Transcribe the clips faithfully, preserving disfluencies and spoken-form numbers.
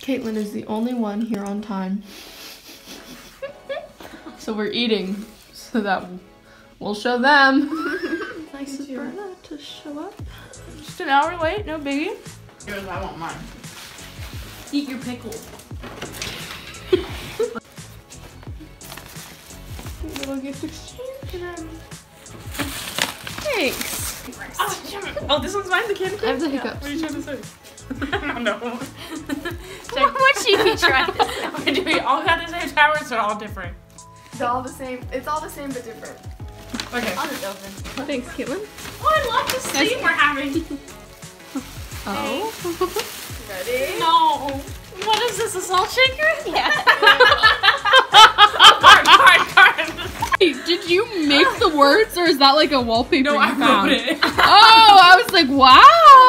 Caitlin is the only one here on time. So we're eating so that we'll show them. Nice of Berna to show up. Just an hour late, no biggie. Here's, I want mine. Eat your pickle. Little gift exchange. Thanks. Oh, oh, this one's mine, the candy cane? I have the hiccups. What are you trying to say? I don't know. What would she be trying to say? Do we all got the same tower, so they're all different? It's all the same. It's all the same but different. Okay. I'll just open. Thanks, Caitlin. Oh, I love this theme we're having. Oh. Ready? No. What is this, a salt shaker? Yeah. Card, card, card. Hey, did you make the words or is that like a wallpaper No, you I found? wrote it. Oh, I was like, wow.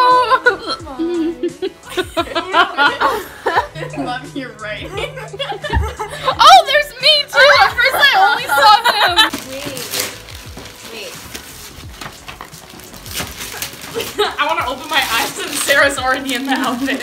I love your writing. Oh, there's me too. At first I only saw him. Wait. Wait. I want to open my eyes and Sarah's already in the outfit.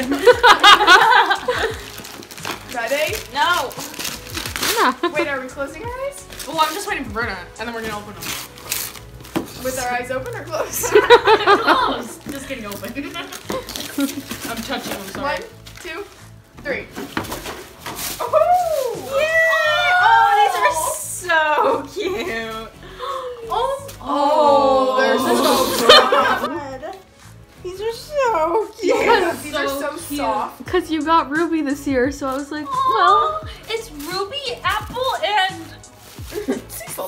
Ready? No. Wait, are we closing our eyes? Well, I'm just waiting for Berna, and then we're gonna open them. With our eyes open or closed? Close. Just getting open. I'm touching them, sorry. One, two, three. Oh! Yay! Oh, these are so cute. Oh, oh they're so God. These are so cute. Yeah, these are So so cute. soft. Because you got Ruby this year, so I was like, well. Well, it's Ruby, Apple, and Cecil.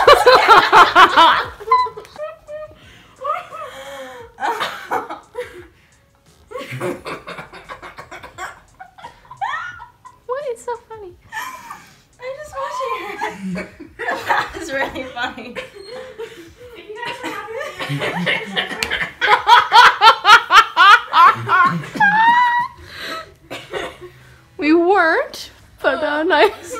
What is so funny? I just want you. That was really funny. if you guys are We weren't, but uh, nice.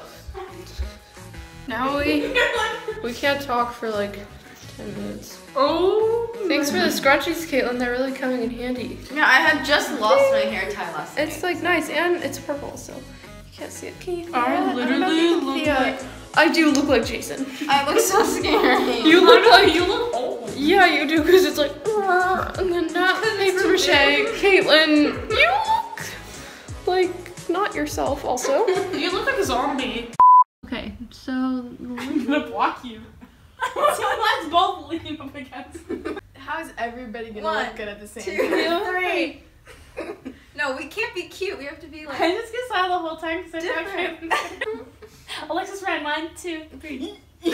Now we we can't talk for like ten minutes. Oh. Thanks for the scrunchies, Caitlin. They're really coming in handy. Yeah, I had just lost my hair tie last night. It's like nice and it's purple, so you can't see it. Can you? I yeah, don't know if literally you can look see, uh, like- I do look like Jason. I look so scary. You look like you look old. Yeah, you do, because it's like, and then not paper mache. Caitlin, you look like not yourself also. You look like a zombie. Okay, so I'm gonna block you. So let's both lean up against. How is everybody gonna One, look good at the same two, time? three. No, we can't be cute. We have to be like. I just get silent the whole time because I Different. can't. Alexis ran one, two, three. I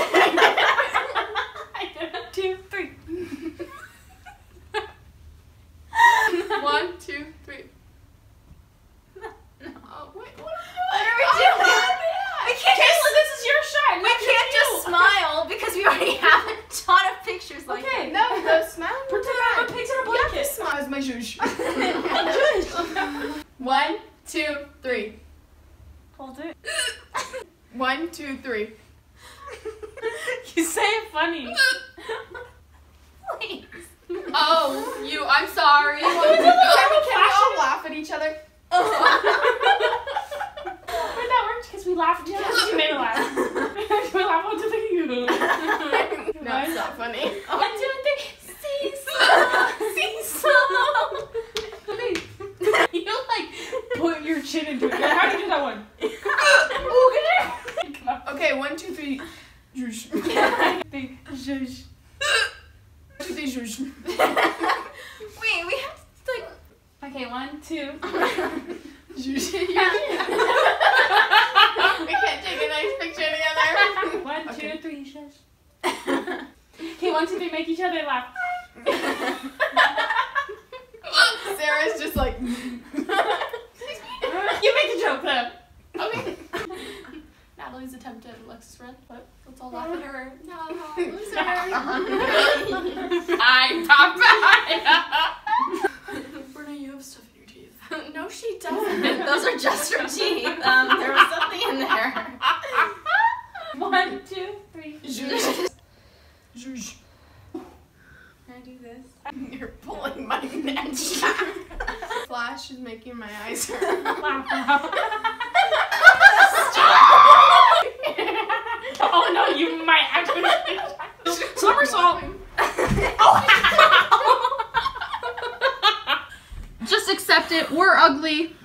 did it. Two, three. One, two, three. No. Oh, wait, what What are we doing? We can't Caitlin, just. this is your shot. We can't just smile because we already have a ton of pictures like Okay. that. No, the smile. Pretend I'm a picture of a blanket. Smile is my zhuzh. One, two, three. Hold it. One, two, three. You say it funny. Please. Oh, you, I'm sorry. Can Can we all laugh at each other? But that worked because we laughed at each other. You made a laugh. We laugh onto the you. No, it's not funny. One, two, three. Cecil. Cecil. You like put your chin into it. How do you do that one? Okay, one, two, three. Zhuzh. Think, zhuzh. One, two, three, zhuzh. Wait, we have to like. Okay, one, two. Zhuzh. We can't take a nice picture together. One, two, Okay. three, shush. Okay, one, two, three, make each other laugh. Sarah's just like. You make a joke then. Okay. Natalie's attempted Alexis Red, but let's all laugh at her. No, loser. I'm Papa. Berna, you have stuff in your teeth. No, she doesn't. Those are just her teeth. Um, there was something in there. One, two, three. Zhuzh. Zhuzh. Can I do this? You're pulling my neck. Fly flash is making my eyes hurt. Oh no, you might actually. Somersault. Just accept it. We're ugly.